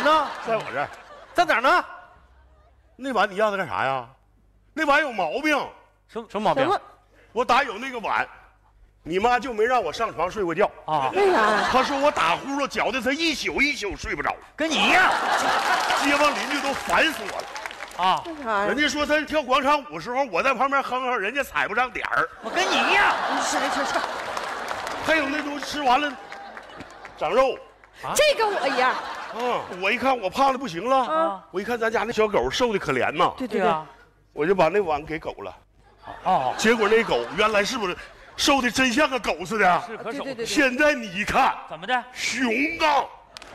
碗呢？ 在我这儿。 在哪儿呢？ 那碗你要它干啥呀？那碗有毛病。 什么毛病？ 我打有那个碗，你妈就没让我上床睡过觉啊？ 为啥呀？ 她说我打呼噜搅得她一宿一宿睡不着， 跟你一样。 街坊邻居都烦死我了。 啊！ 为啥呀？ 人家说他跳广场舞时候，我在旁边哼哼，人家踩不上点儿。 我跟你一样。 吃。 还有那东西吃完了长肉。 这跟我一样。 我一看我胖的不行了。我一看咱家那小狗瘦的可怜呐。 对。 我就把那碗给狗了。结果那狗原来是不是瘦的真像个狗似的？ 是可手。 对。 现在你一看怎么的？ 熊啊！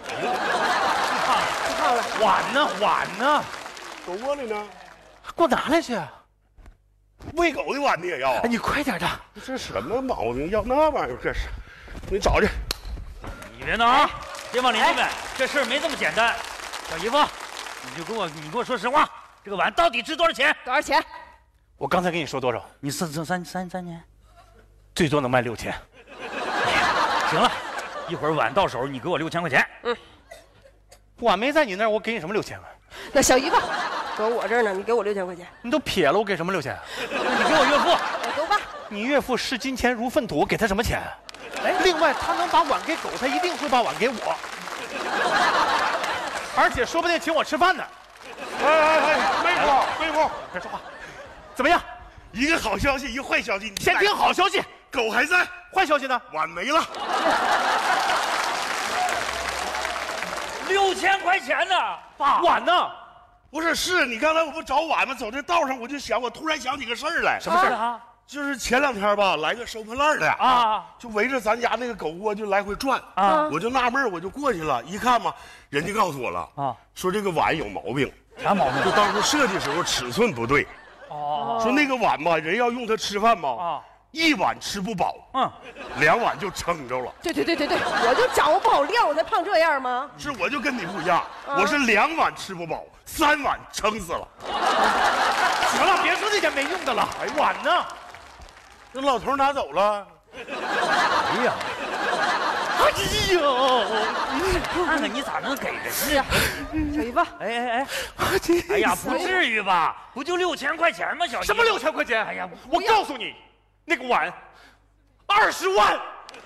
胖了。 碗呢？ 锅里呢？ 给我拿来去。 喂狗的碗你也要啊？ 你快点的！ 这什么毛病？要那玩意儿这是？你找去。 你别闹啊！街坊邻居们，这事儿没这么简单。小姨夫，你给我说实话，这个碗到底值多少钱？ 多少钱？ 我刚才跟你说多少？你三年，最多能卖6000。行了，一会儿碗到手，你给我6000块钱。碗没在你那儿，我给你什么6000块？ 那小姨夫，搁我这儿呢，你给我6000块钱。 你都撇了，我给什么6000？你给我岳父。 走吧。 你岳父视金钱如粪土，我给他什么钱？另外他能把碗给狗，他一定会把碗给我，而且说不定请我吃饭呢。 妹夫， 别说话。怎么样？ 一个好消息，一个坏消息。你先听好消息， 狗还在。 坏消息呢？ 碗没了。 6000块钱呢？爸，碗呢？ 不是，你刚才我不找碗吗？走这道上我就想，我突然想起个事儿来。 什么事啊？ 就是前2天吧，来个收破烂的就围着咱家那个狗窝就来回转我就纳闷，我就过去了，一看嘛，人家告诉我了说这个碗有毛病。 啥毛病？ 就当初设计时候尺寸不对。说那个碗吧，人要用它吃饭吧，1碗吃不饱，2碗就撑着了。 对，我就掌握不好量，我才胖这样吗？ 是，我就跟你不一样，我是2碗吃不饱，3碗撑死了。 行了，别说那些没用的了。碗呢？ 这老头拿走了。 哎呀，看看你咋能给人家？ 小姨夫， 哎呀，不至于吧？不就6000块钱吗？小姨，什么6000块钱？哎呀，我告诉你，那个碗20万。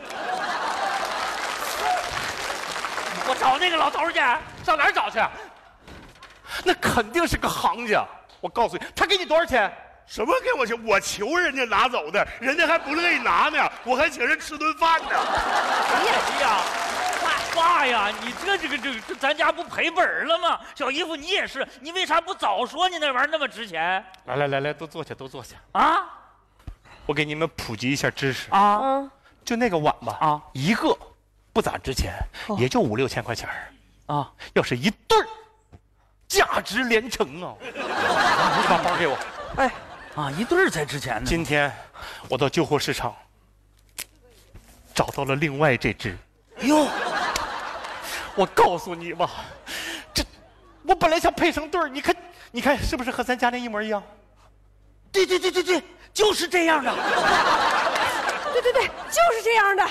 我找那个老头去，上哪儿找去？那肯定是个行家。我告诉你，他给你多少钱？ 什么给我钱？我求人家拿走的，人家还不乐意拿呢，我还请人吃顿饭呢。 哎呀，爸呀，你这咱家不赔本了吗？小姨夫，你也是，你为啥不早说你那玩意儿那么值钱？来，都坐下啊！我给你们普及一下知识啊，就那个碗吧一个不咋值钱，也就5、6千块钱啊。要是一对儿，价值连城啊！你把包给我。一对儿才值钱呢。今天我到旧货市场找到了另外这只。哟，我告诉你吧，我本来想配成对儿，你看是不是和咱家那一模一样？对，就是这样的。 对，就是这样的。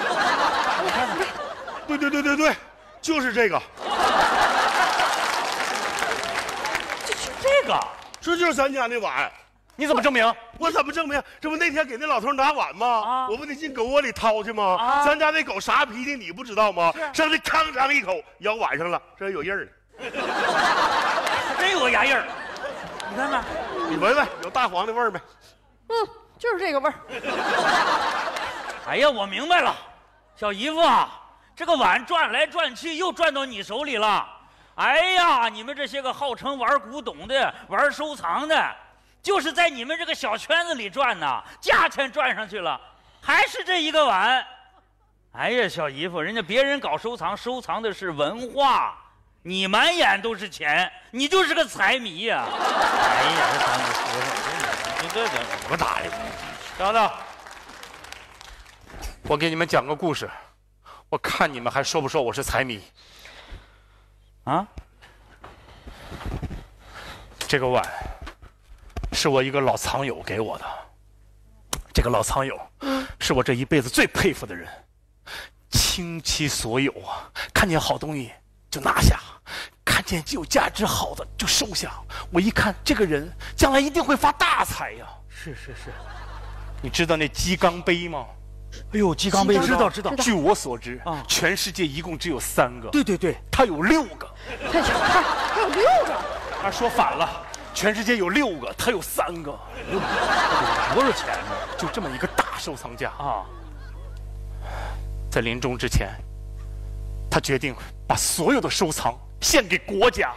对，就是这个。 这个， 这就是咱家那碗。 你怎么证明？ 我怎么证明？这不那天给那老头拿碗吗？我不得进狗窝里掏去吗？咱家那狗啥脾气你不知道吗？上这吭哧一口咬碗上了，这有印儿呢。 真有个牙印儿。你看看， 你闻闻，有大黄的味儿没？ 就是这个味儿。 哎呀，我明白了，小姨夫啊，这个碗转来转去又转到你手里了。哎呀，你们这些个号称玩古董的、玩收藏的，就是在你们这个小圈子里转呐，价钱转上去了，还是这一个碗。哎呀，小姨夫，人家别人搞收藏，收藏的是文化，你满眼都是钱，你就是个财迷呀！哎呀，这咱们说，这不打的。等等，我给你们讲个故事，我看你们还说不说我是财迷？啊？这个碗是我一个老藏友给我的，这个老藏友是我这一辈子最佩服的人，倾其所有啊，看见好东西就拿下， 见既有价值好的就收下。我一看这个人将来一定会发大财呀。 是， 你知道那鸡缸杯吗？ 哎呦，鸡缸杯知道。 据我所知啊，全世界一共只有3个。 对， 它有6个。 还有6个。 他说反了，全世界有6个，它有3个。 多少钱呢？ 就这么一个大收藏家啊， 在临终之前，他决定把所有的收藏献给国家。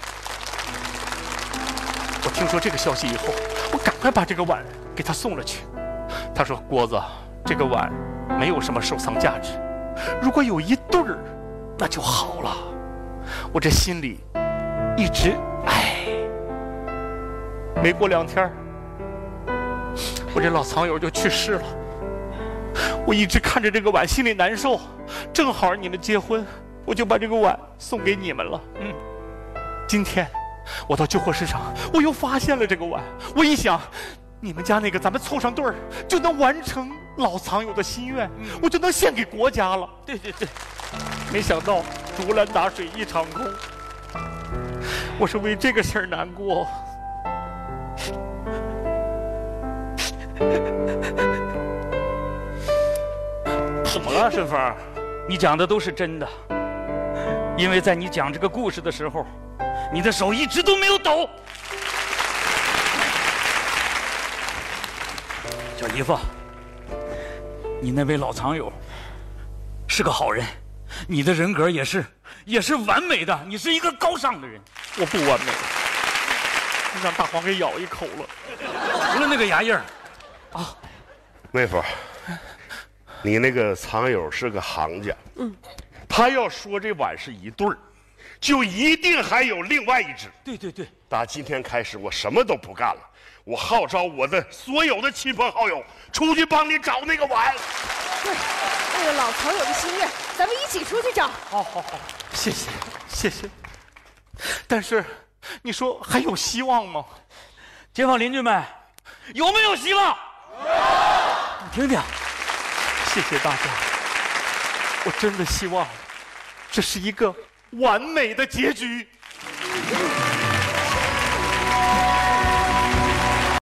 我听说这个消息以后，我赶快把这个碗给他送了去。他说：“郭子，这个碗没有什么收藏价值，如果有1对儿，那就好了。”我这心里一直没过2天，我这老藏友就去世了。我一直看着这个碗，心里难受。正好你们结婚，我就把这个碗送给你们了。今天我到旧货市场，我又发现了这个碗。我一想，你们家那个咱们凑上对儿，就能完成老藏友的心愿，我就能献给国家了。 对， 没想到竹篮打水一场空，我是为这个事儿难过。 怎么了，顺风？你讲的都是真的，因为在你讲这个故事的时候，你的手一直都没有抖。小姨夫，你那位老藏友是个好人，你的人格也是完美的，你是一个高尚的人。 我不完美，你让大黄给咬一口了， 除了那个牙印儿啊。妹夫，你那个藏友是个行家，他要说这碗是1对儿，就一定还有另外1只。 对。 打今天开始，我什么都不干了，我号召我的所有的亲朋好友出去帮你找那个碗。 对，为了老藏友的心愿，咱们一起出去找。 好，谢谢。但是，你说还有希望吗？ 街坊邻居们，有没有希望？你听听。 谢谢大家，我真的希望这是一个完美的结局。